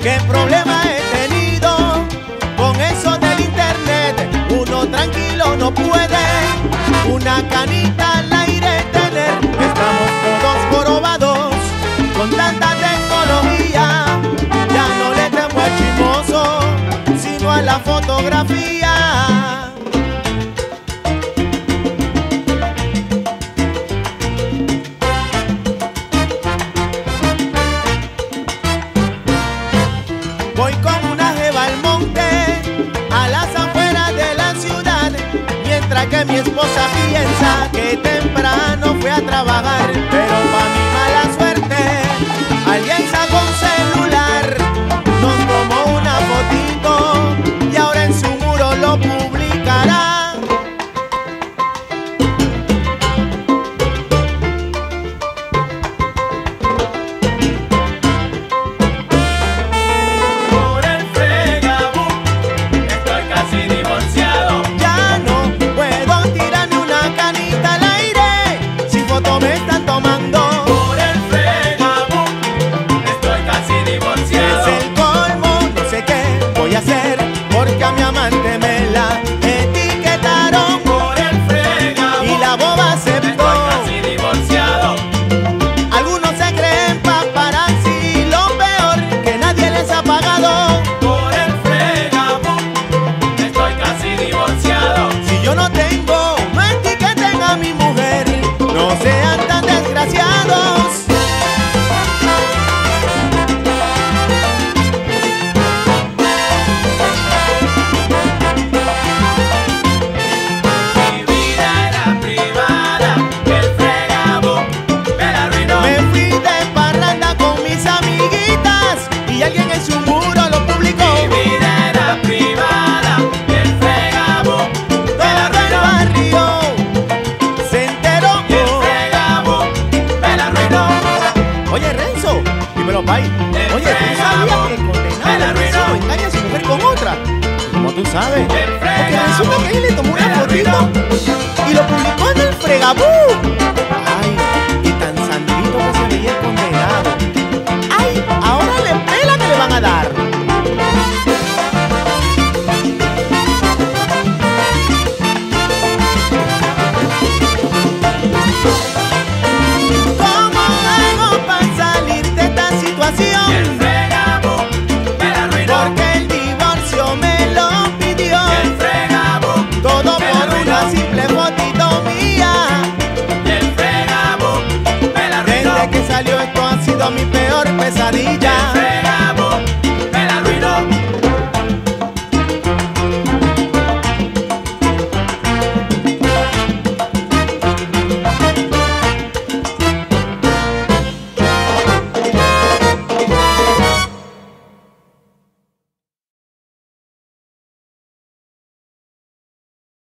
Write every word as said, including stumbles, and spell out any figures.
¿Qué problema he tenido con eso del internet? Uno tranquilo no puede una canita al aire tener. Estamos todos jorobados con tanta tecnología. Ya no le temo al chismoso, sino a la fotografía. Voy con una jeva al monte, a las afueras de la ciudad, mientras que mi esposa piensa que temprano fui a trabajar. Pero pa' mi mala suerte, alguien sacó un celular, nos tomó una fotito y ahora en su muro lo publicará. Porque a mi amante me la etiquetaron por el fregado y la boba aceptó. Estoy casi divorciado. Algunos se creen paparazzi, lo peor que nadie les ha pagado. Por el fregado estoy casi divorciado. Si yo no tengo, no etiqueten a mi mujer, no sean tan desgraciados. Y alguien en su muro lo publicó. Mi vida era privada y el fregado me la arruinó. Barrio se enteró Y el fregado me la arruinó. Oye, Renzo, dímelo, pai. El Oye, ¿tú fregado sabías que el me condenado la Renzo arruinó. engaña a su mujer con otra? ¿Cómo tú sabes? El Porque fregado resulta que él le tomó me una la fotito arruinó. y lo publicó en el fregabú. Ay, y tan santito que se veía el condenado. Ay, ahora le pela que le van a dar. ¿Cómo hago para salir de esta Y situación? el fregado me la arruinó. Porque el divorcio me lo pidió. Y el fregado Todo me la por una arruinó. simple fotito mía. Y el fregado me la arruinó. Desde que salió esto ha sido mi peor pesadilla.